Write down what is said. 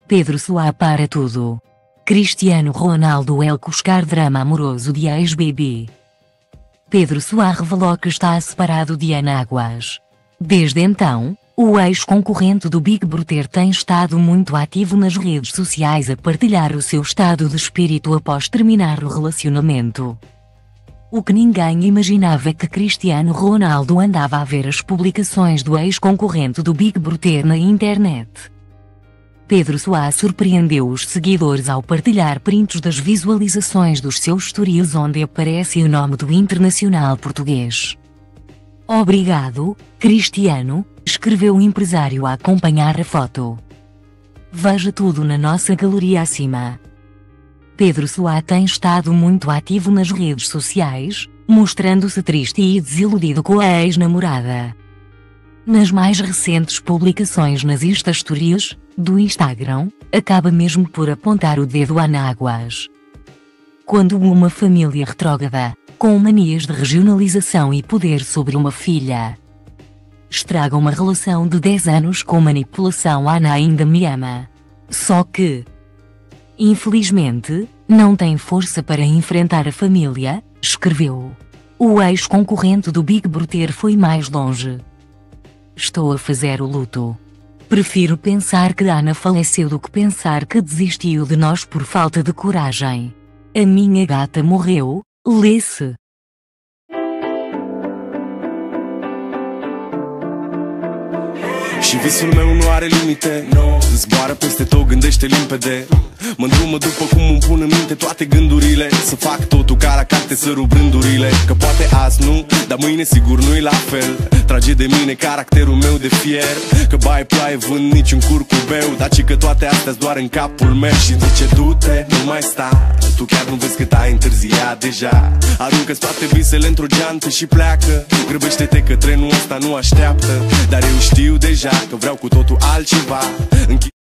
Pedro Soares para tudo. Cristiano Ronaldo el cuscar drama amoroso de ex-BB. Pedro Soares revelou que está separado de Ana Águas. Desde então, o ex-concorrente do Big Brother tem estado muito ativo nas redes sociais a partilhar o seu estado de espírito após terminar o relacionamento. O que ninguém imaginava é que Cristiano Ronaldo andava a ver as publicações do ex-concorrente do Big Brother na internet. Pedro Soares surpreendeu os seguidores ao partilhar prints das visualizações dos seus stories onde aparece o nome do internacional português. "Obrigado, Cristiano", escreveu o empresário a acompanhar a foto. "Veja tudo na nossa galeria acima." Pedro Soares tem estado muito ativo nas redes sociais, mostrando-se triste e desiludido com a ex-namorada. Nas mais recentes publicações nas Insta-Stories do Instagram, acaba mesmo por apontar o dedo a Ana Águas. Quando uma família retrógrada, com manias de regionalização e poder sobre uma filha, estraga uma relação de 10 anos com manipulação, Ana ainda me ama. Só que, infelizmente, não tem força para enfrentar a família, escreveu. O ex-concorrente do Big Brother foi mais longe. "Estou a fazer o luto. Prefiro pensar que Ana faleceu do que pensar que desistiu de nós por falta de coragem. A minha gata morreu", lê-se. Și visul meu nu are limite, zboară peste tot, gândește limpede. Mă îndrumă după cum îmi pun în minte toate gândurile. Să fac totul ca la carte, să rup rândurile. Că poate azi nu, dar mâine sigur nu-i la fel. Trage de mine caracterul meu de fier. Că baie ploaie, vând niciun curcubeu. Dar ci că toate astea-s doar în capul meu. Și zice du-te, nu mai sta. Tu chiar nu vezi cât ai întârziat deja. Aruncă-ți toate visele într-o geantă și pleacă. Grăbește-te că trenul ăsta nu așteaptă. Dar eu știu deja că vreau cu totul altceva.